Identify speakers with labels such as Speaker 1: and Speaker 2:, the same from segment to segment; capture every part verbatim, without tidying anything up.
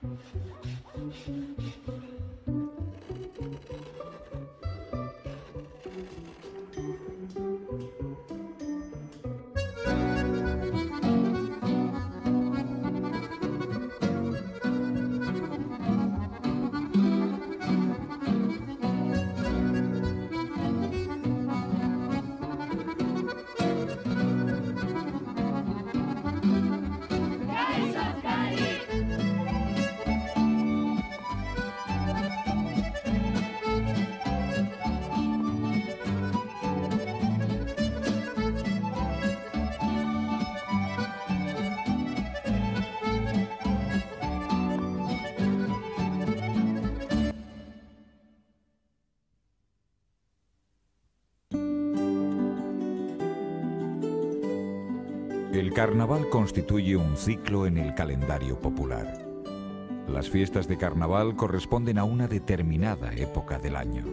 Speaker 1: El carnaval constituye un ciclo en el calendario popular. Las fiestas de carnaval corresponden a una determinada época del año.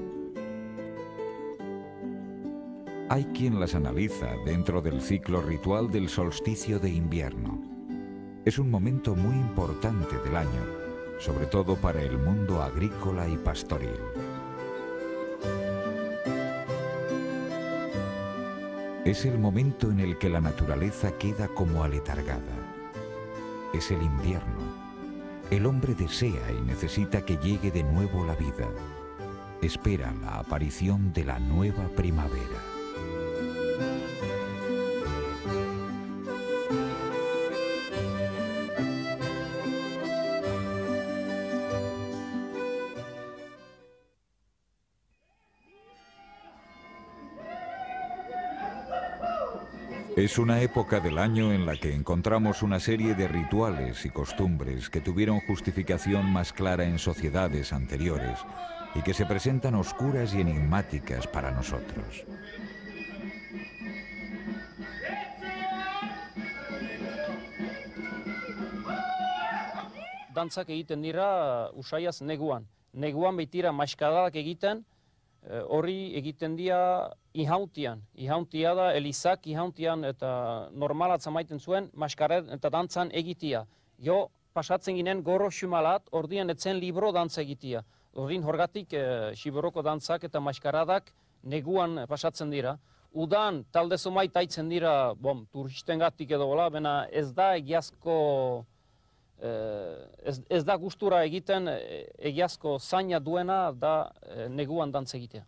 Speaker 1: Hay quien las analiza dentro del ciclo ritual del solsticio de invierno. Es un momento muy importante del año, sobre todo para el mundo agrícola y pastoril. Es el momento en el que la naturaleza queda como aletargada. Es el invierno. El hombre desea y necesita que llegue de nuevo la vida. Espera la aparición de la nueva primavera. Es una época del año en la que encontramos una serie de rituales y costumbres que tuvieron justificación más clara en sociedades anteriores y que se presentan oscuras y enigmáticas para nosotros.
Speaker 2: Dantzak egiten dira usaiaz neguan. Neguan baitira maskadak egiten, horri egiten dira ihauntian. Ihauntia da elizak ihauntian eta normalat zamaiten zuen maskaret eta dantzan egitia. Jo pasatzen ginen gorro xumalat, ordian etzen libro dantza egitia. Ordin horgatik xiboroko dantzak eta maskaradak neguan pasatzen dira. Udan talde zomait aitzen dira, bom, turistengatik edo gola, bena ez da egiazko Ez, ez da gustura egiten, egiazko zaina duena da neguan dantza egitea.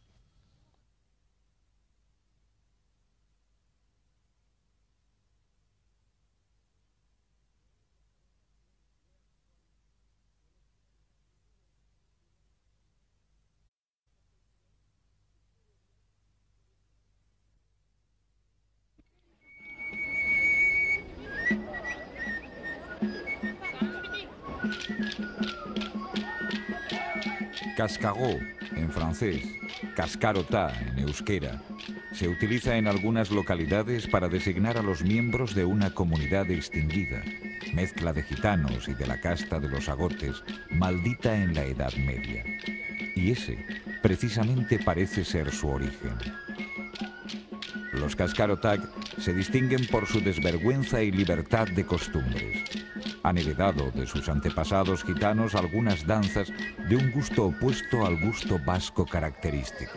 Speaker 1: Cascarot, en francés, cascarota en euskera, se utiliza en algunas localidades para designar a los miembros de una comunidad extinguida, mezcla de gitanos y de la casta de los agotes, maldita en la Edad Media. Y ese, precisamente, parece ser su origen. Los cascarotac se distinguen por su desvergüenza y libertad de costumbres. Han heredado de sus antepasados gitanos algunas danzas de un gusto opuesto al gusto vasco característico.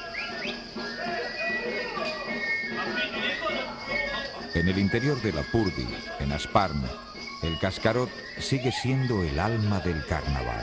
Speaker 1: En el interior de Lapurdi, en Asparn, el cascarot sigue siendo el alma del carnaval.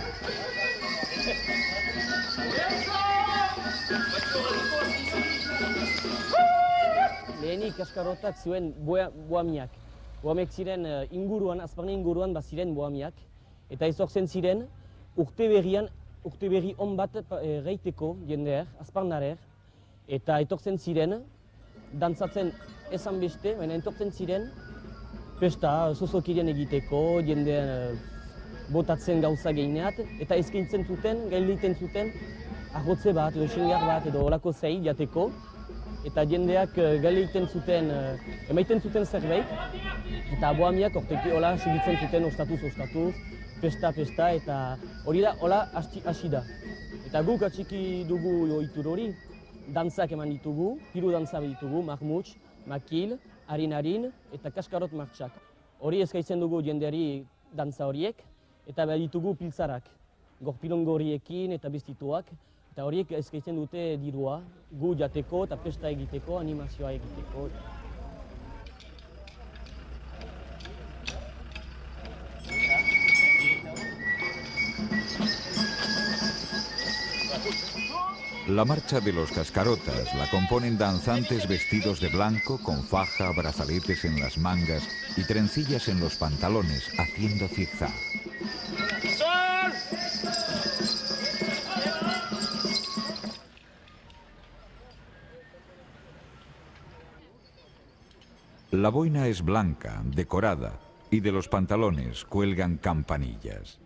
Speaker 3: Lehenik kaskarotak zuen boamiak. Boamiak ziren inguruan, Asparne inguruan baziren boamiak. Eta ezortzen ziren urte berrian, urte berri on bat reiteko jendeer, Asparnarer. Eta etortzen ziren, dantzatzen esan beste, baina etortzen ziren pesta, zozokiren egiteko, jendeen botatzen gauza gehineat, eta eskaintzen zuten, gailiten zuten, ahotze bat, edo xingar bat, edo olako zei jateko. Eta jendeak galeiten zuten, emaiten zuten zerbait, eta boamiak orteki hola segitzen zuten ostatuz, ostatuz, pesta, pesta, eta hori da, hola hasi da. Eta guk atxiki dugu ohitur hori, dantzak eman ditugu, hiru dantza ditugu, marmuts, makil, harin-harin, eta kaskarot martxak. Hori eskaintzen dugu jendeari dantza horiek, eta baditugu piltzarak, gorpilongorriekin eta bestituak, eta horiek eskaintzen dute dirua, gu jateko eta pesta egiteko, animazioa egiteko.
Speaker 1: La marcha de los cascarotas la componen danzantes vestidos de blanco con faja, brazaletes en las mangas y trencillas en los pantalones, haciendo zigzag. La boina es blanca, decorada, y de los pantalones cuelgan campanillas.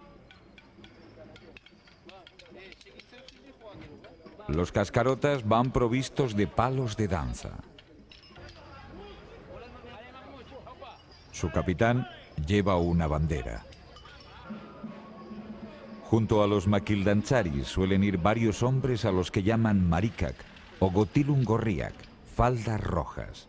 Speaker 1: Los cascarotas van provistos de palos de danza. Su capitán lleva una bandera. Junto a los maquildancharis suelen ir varios hombres a los que llaman marikak o gotilungorriak, faldas rojas.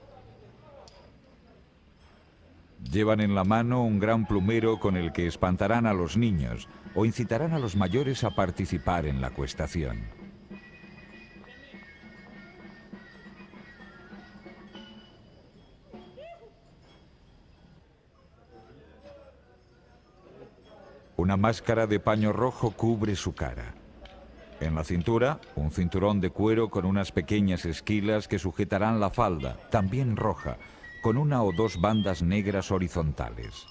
Speaker 1: Llevan en la mano un gran plumero con el que espantarán a los niños o incitarán a los mayores a participar en la cuestación. Una máscara de paño rojo cubre su cara. En la cintura, un cinturón de cuero con unas pequeñas esquilas que sujetarán la falda, también roja, con una o dos bandas negras horizontales.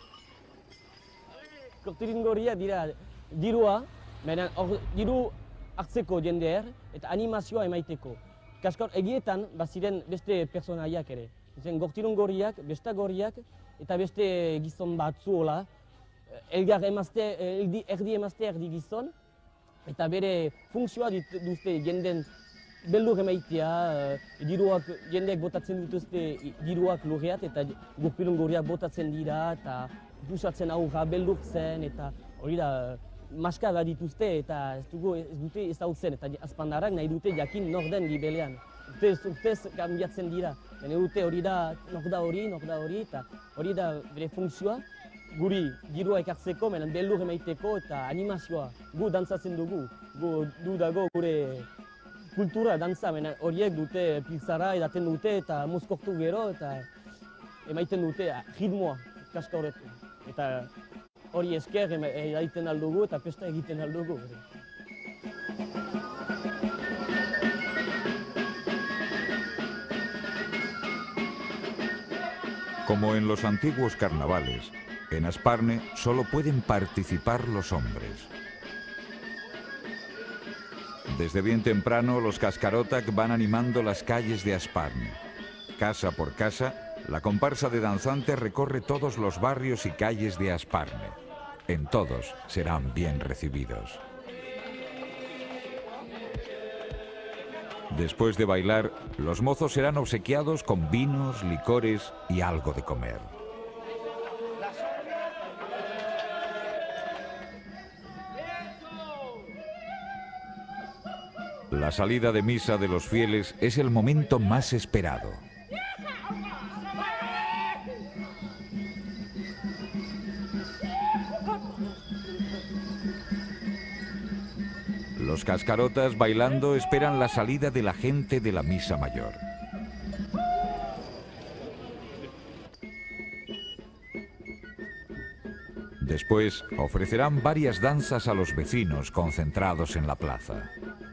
Speaker 3: Gorpilongorria dira dirua, baina diru hartzeko jendeer eta animazioa emaiteko. Kaskar egietan baziren beste personaiak ere. Zen gorpilongorriak, bestagorriak eta beste gizon batzu hola. Elgar emazte, erdi emazte, erdi gizon, eta bere funtzioa duzte jenden beldur emaitea, diruak, jendeak botatzen dituzte diruak lurreat, eta gorpilongorriak botatzen dira, eta busatzen aurra beldurtzen, eta hori da, maska bat dituzte, eta ez dugu ez dute ezagutzen, eta azpandarrak nahi dute jakin nor den gibelean. Urtez, urtez kambiatzen dira, baina dute hori da, nor da hori, nor da hori, eta hori da bere funtzioa. Guri dirua ekartzeko, menen beldur emaiteko eta animazioa. Gu dantzatzen dugu, gu du dago gure kultura dantza, menen horiek dute piltzara edaten dute eta mozkortu gero eta emaiten dute ritmoa kaska horretu. Eta hori esker edaiten aldugu eta pesta egiten aldugu.
Speaker 1: Como en los antiguos carnavales, en Asparne solo pueden participar los hombres. Desde bien temprano los cascarotak van animando las calles de Asparne. Casa por casa, la comparsa de danzantes recorre todos los barrios y calles de Asparne. En todos serán bien recibidos. Después de bailar, los mozos serán obsequiados con vinos, licores y algo de comer. La salida de misa de los fieles es el momento más esperado. Los cascarotas bailando esperan la salida de la gente de la misa mayor. Después ofrecerán varias danzas a los vecinos concentrados en la plaza.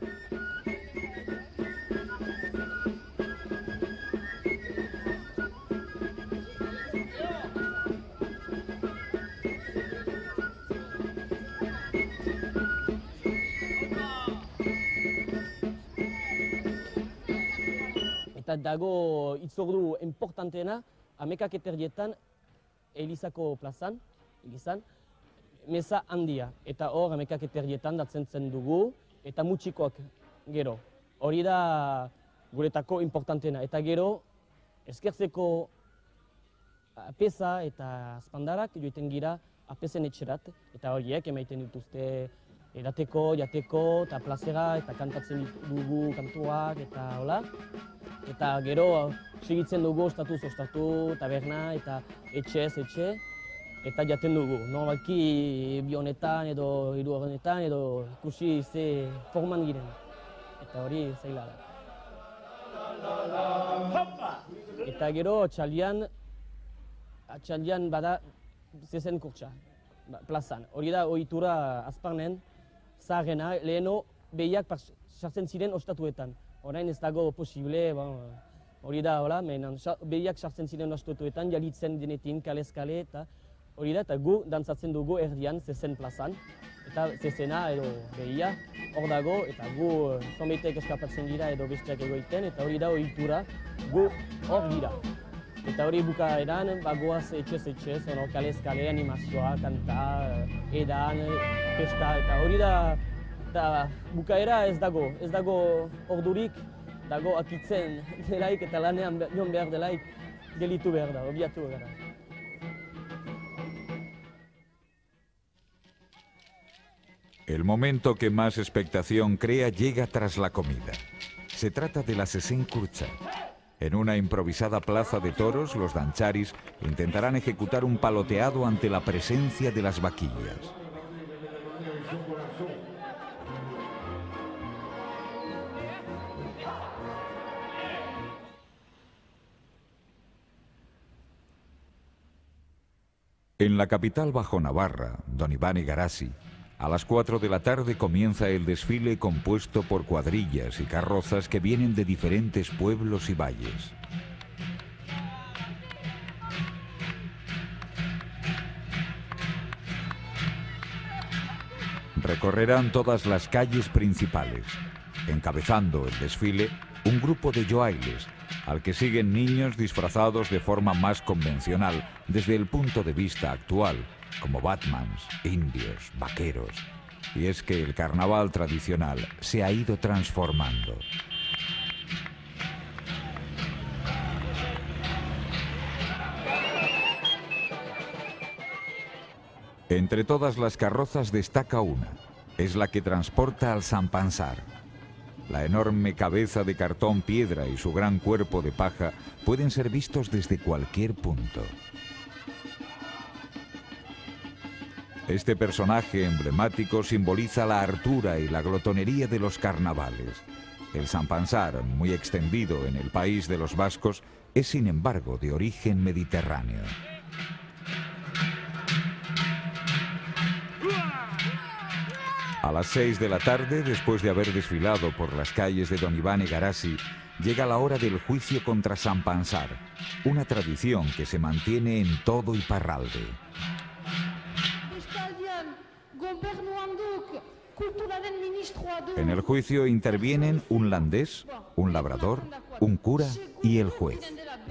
Speaker 3: Eta dago itzordu importanteena, hamekak eterdietan Elizako plazan, Elizan, meza handia. Eta hor hamekak eterdietan datzen zen dugu, eta mutxikoak gero. Hori da guretako importanteena. Eta gero, eskertzeko apesa eta azpandarak joiten gira apesen etxerat, eta horiek emaiten dituzte edateko, jateko, eta plazera, eta kantatzen dugu kantuak, eta hola. Eta gero segitzen dugu ostatuz ostatu, taberna, eta etxez etxe. eta jaten dugu. Normalki bi honetan edo hiru honetan edo ikusi ze forman giren. Eta hori zaila da. Eta gero atxaldian, atxaldian bada zezen kurtsa, plazan. Hori da ohitura Azparnen, zaharrena, leheno behiak sartzen ziren ostatuetan. Orain ez dago posible, hori da, hola, behiak sartzen ziren ostatuetan, jalitzen denetin, kalez-kale, eta hori da, eta gu dantzatzen dugu erdian zezen plazan. Eta zezena edo behia hor dago, eta gu zonbeitek eskapatzen dira edo besteak egoiten, eta hori da ohitura gu hor dira. Eta hori bukaeran, bagoaz etxez-etxez, kalez-kale, animazioa, kanta, edan, festa, eta hori da, eta bukaera ez dago, ez dago ordurik, dago akitzen delaik eta lanean joan behar delaik, gelitu behar da, obiatu behar da.
Speaker 1: El momento que más expectación crea llega tras la comida. Se trata de la Zezen Kurtsa. En una improvisada plaza de toros, los dancharis intentarán ejecutar un paloteado ante la presencia de las vaquillas. En la capital bajonavarra, Don Iván Egarasi, a las cuatro de la tarde comienza el desfile compuesto por cuadrillas y carrozas que vienen de diferentes pueblos y valles. Recorrerán todas las calles principales, encabezando el desfile un grupo de yoailes, al que siguen niños disfrazados de forma más convencional desde el punto de vista actual, como batmans, indios, vaqueros. Y es que el carnaval tradicional se ha ido transformando. Entre todas las carrozas destaca una, es la que transporta al Sampansar. La enorme cabeza de cartón piedra y su gran cuerpo de paja pueden ser vistos desde cualquier punto. Este personaje emblemático simboliza la hartura y la glotonería de los carnavales. El Sampansar, muy extendido en el país de los vascos, es sin embargo de origen mediterráneo. A las seis de la tarde, después de haber desfilado por las calles de Don Iván Egarasi, llega la hora del juicio contra Sampansar, una tradición que se mantiene en todo Iparralde. En el juicio intervienen un landés, un labrador, un cura y el juez.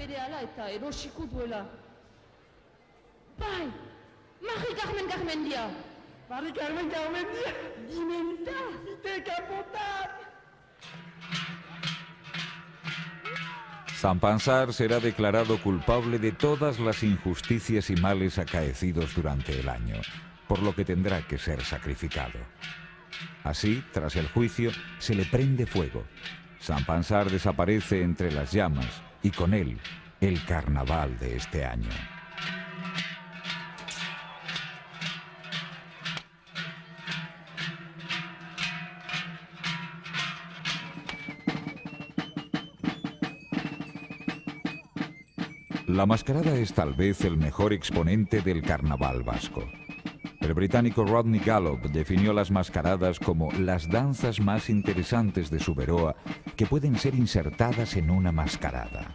Speaker 1: Sampansar será declarado culpable de todas las injusticias y males acaecidos durante el año, por lo que tendrá que ser sacrificado. Así, tras el juicio, se le prende fuego. Sampansar desaparece entre las llamas y con él el carnaval de este año. La mascarada es tal vez el mejor exponente del carnaval vasco. El británico Rodney Gallup definió las mascaradas como las danzas más interesantes de Suberoa que pueden ser insertadas en una mascarada.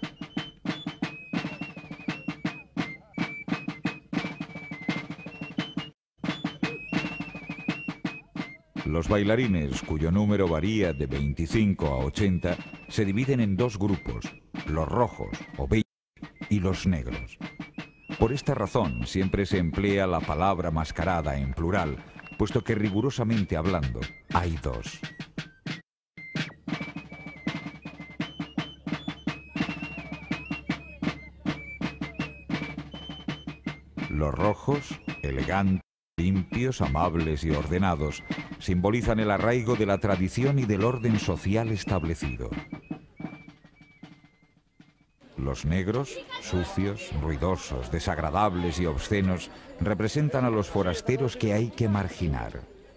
Speaker 1: Los bailarines, cuyo número varía de veinticinco a ochenta, se dividen en dos grupos, los rojos o beige y los negros. Por esta razón siempre se emplea la palabra mascarada en plural, puesto que rigurosamente hablando hay dos. Los rojos, elegantes, limpios, amables y ordenados, simbolizan el arraigo de la tradición y del orden social establecido. Los negros, sucios, ruidosos, desagradables y obscenos, representan a los forasteros que hay que marginar.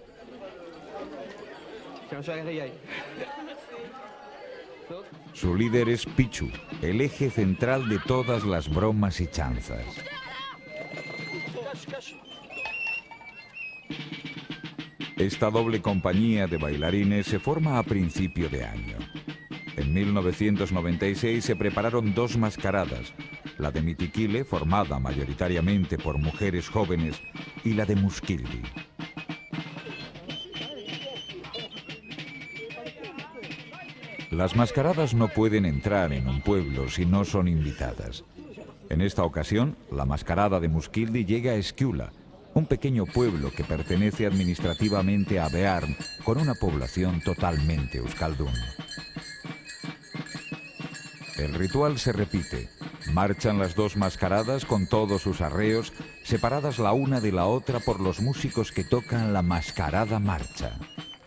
Speaker 1: Su líder es Pichu, el eje central de todas las bromas y chanzas. Esta doble compañía de bailarines se forma a principio de año. En mil novecientos noventa y seis se prepararon dos mascaradas, la de Mitiquile, formada mayoritariamente por mujeres jóvenes, y la de Muskildi. Las mascaradas no pueden entrar en un pueblo si no son invitadas. En esta ocasión, la mascarada de Muskildi llega a Esquiula, un pequeño pueblo que pertenece administrativamente a Bearn, con una población totalmente euskaldún. El ritual se repite. Marchan las dos mascaradas con todos sus arreos, separadas la una de la otra por los músicos que tocan la mascarada marcha.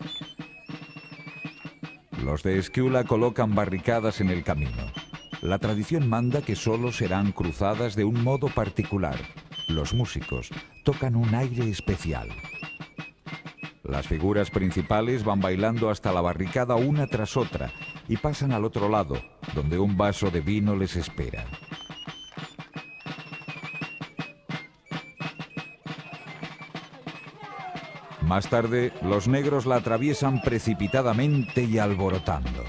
Speaker 1: Los de Esquiula colocan barricadas en el camino. La tradición manda que solo serán cruzadas de un modo particular. Los músicos tocan un aire especial. Las figuras principales van bailando hasta la barricada una tras otra y pasan al otro lado, donde un vaso de vino les espera. Más tarde, los negros la atraviesan precipitadamente y alborotando.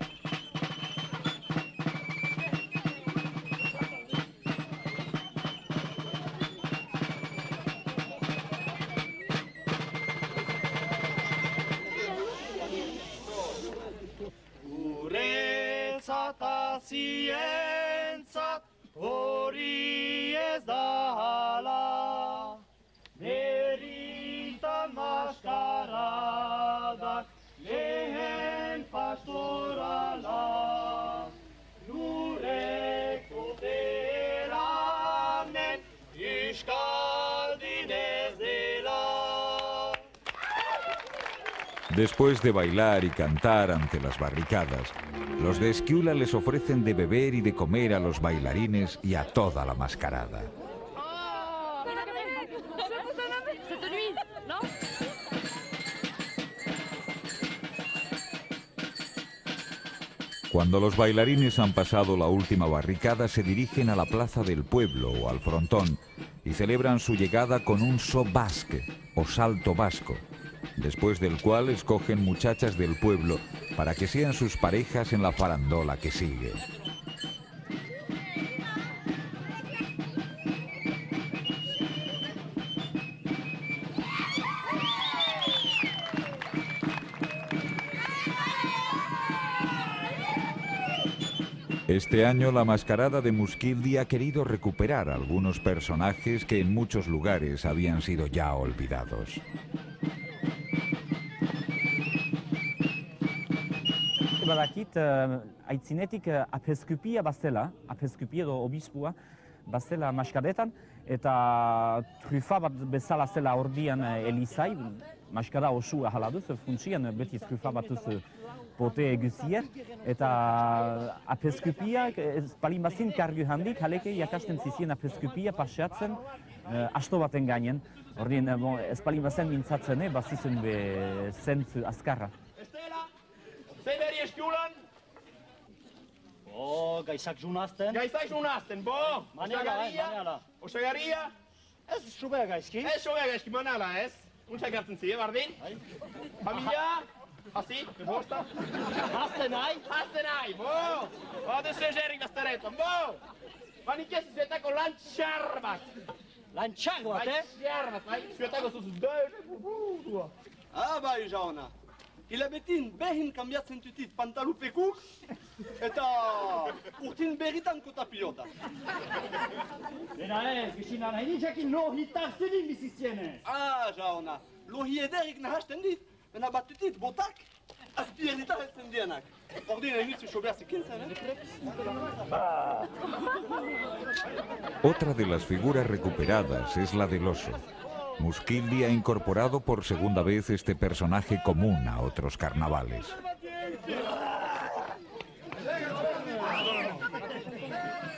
Speaker 1: Después de bailar y cantar ante las barricadas, los de Esquiula les ofrecen de beber y de comer a los bailarines y a toda la mascarada. Cuando los bailarines han pasado la última barricada, se dirigen a la plaza del pueblo o al frontón y celebran su llegada con un so basque o salto vasco, después del cual escogen muchachas del pueblo para que sean sus parejas en la farandola que sigue. Este año la mascarada de Muskildi ha querido recuperar algunos personajes que en muchos lugares habían sido ya olvidados.
Speaker 4: Badakit, aitzinetik apeskupia bazela, apeskupia edo obispua bazela maskadetan, eta trufa bat bezala zela ordian elizai, maskada osua hala duz, funtsian beti trufa batuz pote eguzier, eta apeskupia, espalin bazin kargu handik, haleke jakasten zizien apeskupia paseatzen asto baten gainen, ordien espalin bazen mintzatzen, bazizen be zentzu azkarra.
Speaker 5: Zein beri Esquiulan?
Speaker 6: Bo, gaizak junazten.
Speaker 5: Gaizak junazten, bo!
Speaker 6: Maneala,
Speaker 5: Osagaria?
Speaker 6: Ez sobea gaizki.
Speaker 5: Ez sobea gaizki, maneala ez. Untxak hartzen zie, bardin? Familia? Hasi, bosta?
Speaker 6: Haste nahi?
Speaker 5: Haste nahi, bo! Bade zezerik dazteretan, bo! Banik ez zuetako lantxar bat.
Speaker 6: Lantxar bat, eh?
Speaker 5: Lantxar bat, bai? Zuetako zuzuz deur.
Speaker 7: Ah, bai, jauna. Hilabetin behin kambiatzen tutit pantalupekuk eta urtin berritan kota pilota.
Speaker 6: Bera ez, gizina nahi nintzakin lohi tarzedin bizizienez.
Speaker 7: Ah, jauna, lohi ederik nahasten dit, bena bat tutit botak, azpierdita heltzen dienak. Ordin egitzu soberzikin zen, eh?
Speaker 1: Otra de las figuras recuperadas es la del oso. Muskildi ha incorporado por segunda vez este personaje común a otros carnavales.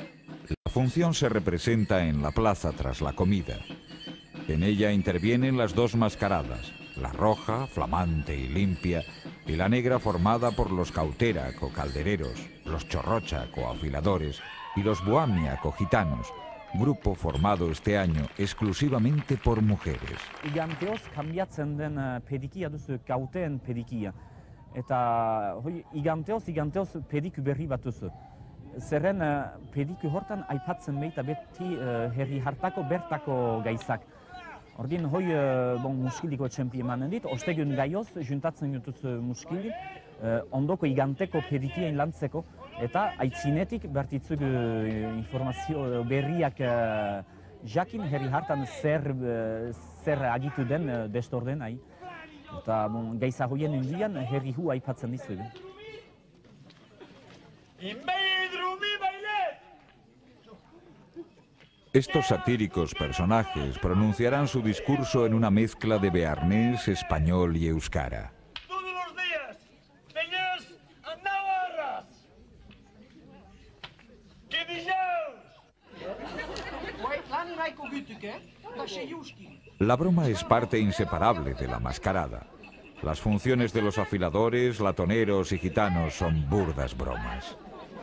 Speaker 1: función se representa en la plaza tras la comida. En ella intervienen las dos mascaradas, la roja, flamante y limpia, y la negra formada por los cauterac o caldereros, los chorrochac o afiladores y los buamiac o gitanos, grupo formado este año exclusivamente por mujeres.
Speaker 4: Iganteoz kambiatzen den pedikia duzu kauteen pedikia. Eta hoi, iganteoz, iganteoz pediku berri bat duzu. Zerren pediku hortan aipatzen meita beti herri hartako bertako gaizak. Ordin hoi bon, muskiliko txempi emanen dit, ostegun gaioz juntatzen jutuz muskili, ondoko iganteko pedikien lantzeko, eta aitzinetik bertitzuk informazio berriak jakin herri hartan zer, zer agitu den destordenai. Eta bon, gaiza hoien indian herri hu aipatzen dizugu.
Speaker 1: Estos satíricos personajes pronunciarán su discurso en una mezcla de bearnés, español y euskara.
Speaker 6: Todos los días, teñas a Navarras. ¿Qué dices?
Speaker 1: La broma es parte inseparable de la mascarada. Las funciones de los afiladores, latoneros y gitanos son burdas bromas.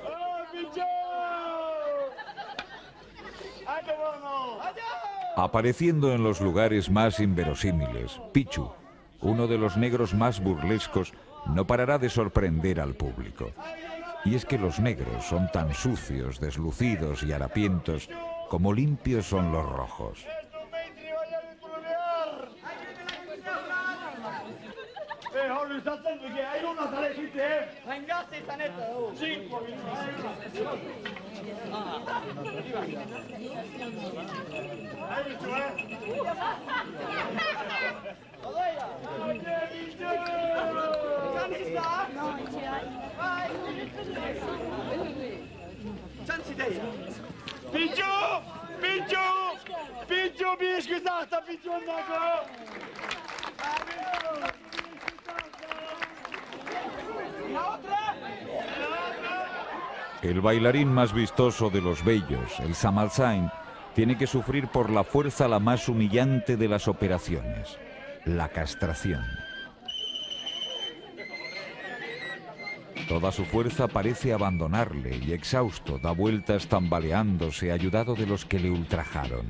Speaker 1: Apareciendo en los lugares más inverosímiles, Pichu, uno de los negros más burlescos, no parará de sorprender al público. Y es que los negros son tan sucios, deslucidos y harapientos como limpios son los rojos.
Speaker 6: Pichu! Pichu! Pichu, wie ich gesagt habe, Pichu und Nago!
Speaker 1: El bailarín más vistoso de los bellos, el Samalsain, tiene que sufrir por la fuerza la más humillante de las operaciones, la castración. Toda su fuerza parece abandonarle y exhausto da vueltas tambaleándose ayudado de los que le ultrajaron.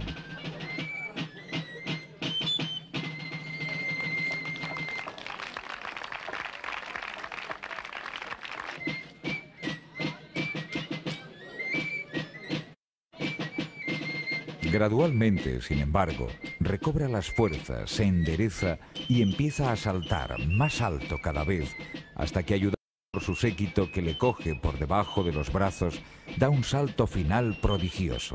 Speaker 1: Gradualmente, sin embargo, recobra las fuerzas, se endereza y empieza a saltar más alto cada vez, hasta que, ayudado por su séquito que le coge por debajo de los brazos, da un salto final prodigioso.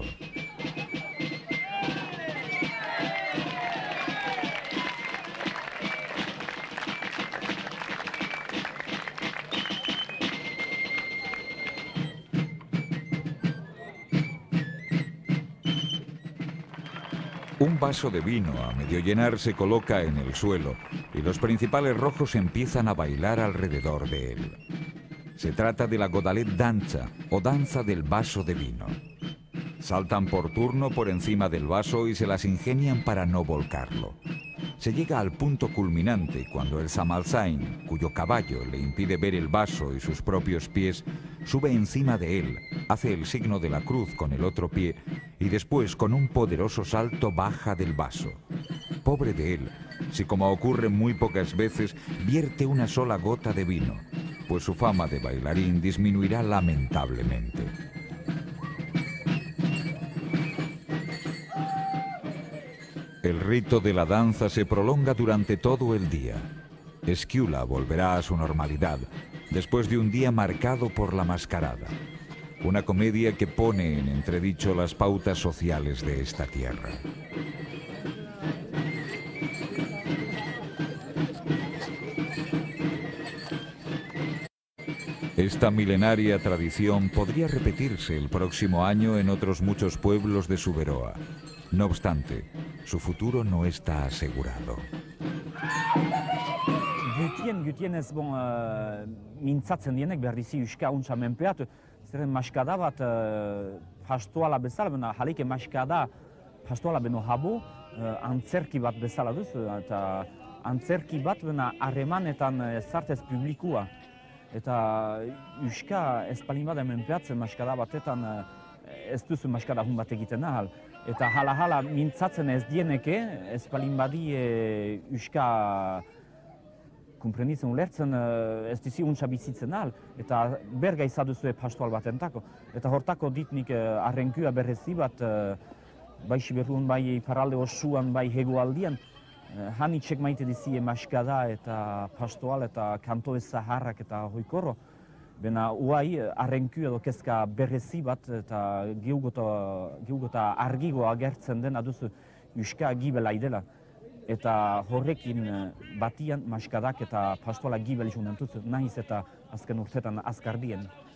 Speaker 1: Un vaso de vino a medio llenar se coloca en el suelo y los principales rojos empiezan a bailar alrededor de él. Se trata de la Godalet danza o danza del vaso de vino. Saltan por turno por encima del vaso y se las ingenian para no volcarlo. Se llega al punto culminante cuando el Samalsain, cuyo caballo le impide ver el vaso y sus propios pies, sube encima de él, hace el signo de la cruz con el otro pie y después con un poderoso salto baja del vaso. Pobre de él, si como ocurre muy pocas veces, vierte una sola gota de vino, pues su fama de bailarín disminuirá lamentablemente. El rito de la danza se prolonga durante todo el día. Esquiula volverá a su normalidad, después de un día marcado por la mascarada. Una comedia que pone en entredicho las pautas sociales de esta tierra. Esta milenaria tradición podría repetirse el próximo año en otros muchos pueblos de Zuberoa. No obstante, su futuro no está asegurado.
Speaker 4: Gutien, gutien ez bon uh, mintzatzen dienek behar dizi uska untsa menpeatu, zeren maskada bat uh, pastoala bezala, bena jaleike maskada pastoala beno habo, antzerki bat bezala duzu, eta antzerki bat bena harremanetan zartez publikua. Eta Euska ez palin bada hemen behatzen maskada batetan ez duzu maskada hun bat egiten ahal. Eta hala-hala mintzatzen ez dieneke, ez palin badi Euska kumprenitzen ulertzen ez dizi untsa bizitzen ahal. Eta berga izaduzue pastoal batentako. Eta hortako ditnik arrenkua berrezi bat, bai Siberun, bai iparalde osuan, bai hegoaldian, hanitxek maite dizie maskada eta pastoal eta kanto zaharrak eta hoikorro. Bena uai arrenku edo kezka berrezi bat eta geugota argigo agertzen dena duzu Euska gibela idela. Eta horrekin batian maskadak eta pastoala gibel izun dentuz, nahiz eta azken urtetan azkardien.